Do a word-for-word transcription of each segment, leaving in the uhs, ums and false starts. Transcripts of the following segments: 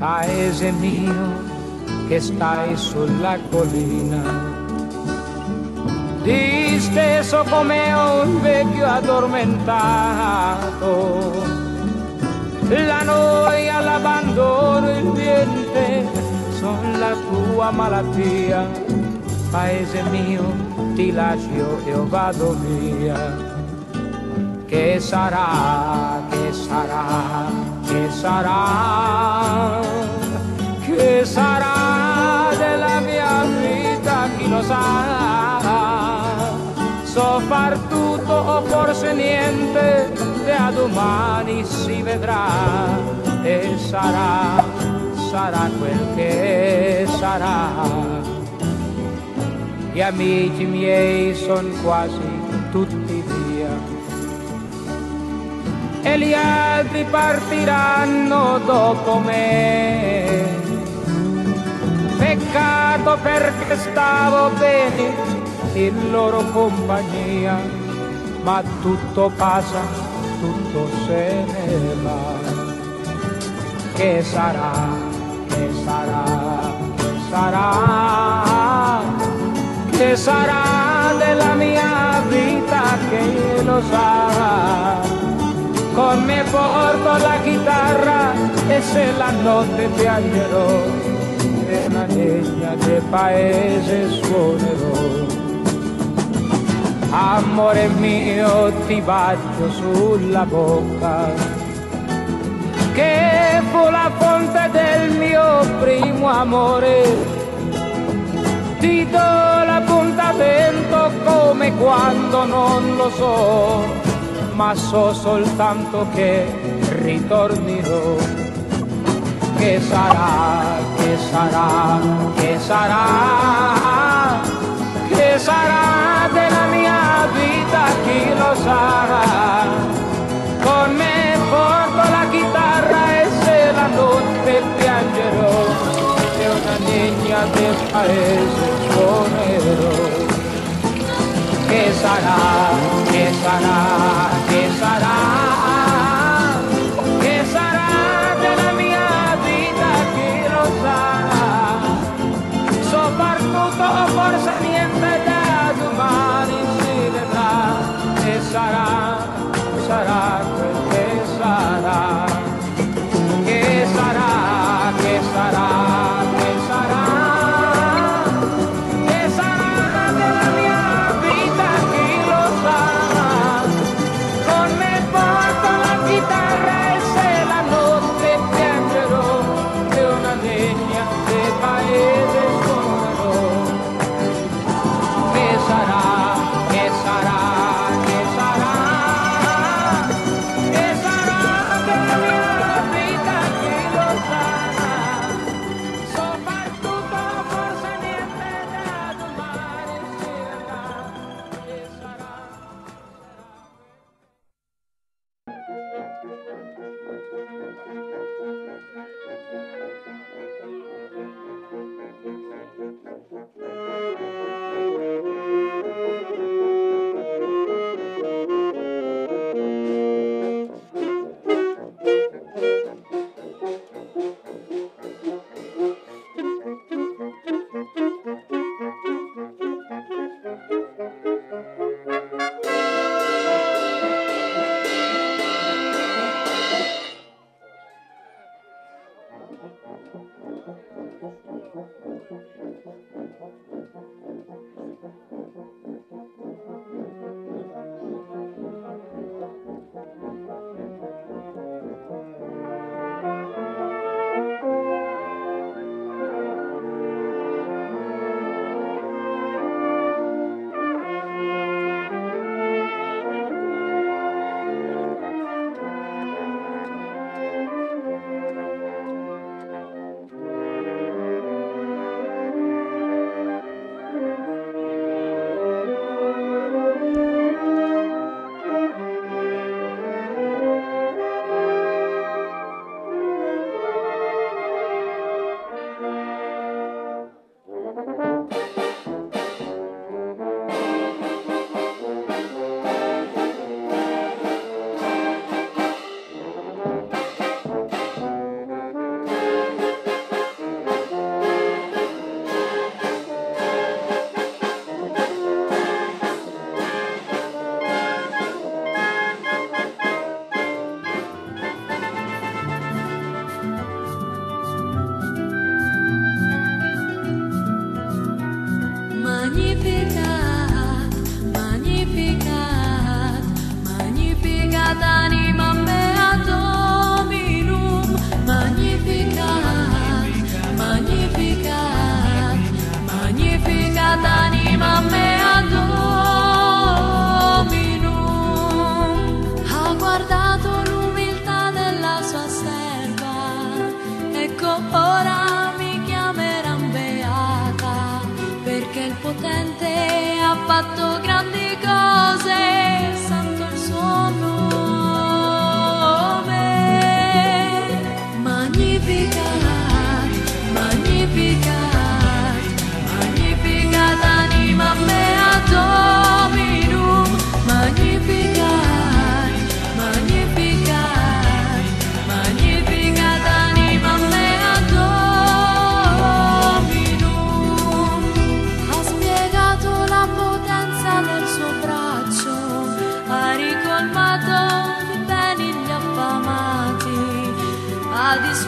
paese mio che stai sulla collina, disteso come un vecchio addormentato, la noia, l'abbandono, il niente son la tua malattia. Paese mio, ti lascio e io vado via. Che sarà, che sarà, che sarà, che sarà della mia vita, chi lo sa. So far tutto o forse niente, da domani si vedrà. E sarà, sarà quel che sarà. Gli amici miei son quasi tutti via e gli altri partiranno dopo me. Peccato perché stavo bene in loro compagnia, ma tutto passa, tutto se ne va. Che sarà, che sarà, che sarà, che sarà della mia vita, che lo sa. Con me porto la chitarra e se la notte piangerò, e la legna del paese suonerò. Amore mio, ti bacio sulla bocca, che fu la fonte del mio primo amore. Ti do l'appuntamento come quando non lo so, ma so soltanto che ritornerò. Che sarà, che sarà, che sarà, che sarà della mia vita, chi lo sa. Con me porto la chitarra e se la notte piangerò, e una legna del paese suonerò. Che sarà, che sarà, che sarà, che sarà della mia vita, chi lo sa. Soprattutto forse niente, da domani si vedrà. E sarà, sarà quel che sarà. Che sarà, che sarà, che sarà.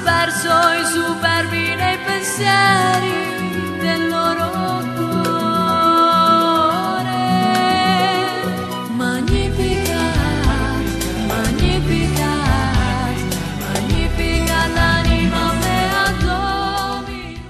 disperso i superbi nei pensieri del loro cuore. Magnificat, Magnificat, Magnificat l'anima mea Dominum.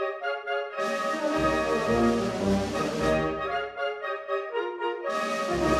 Thank you.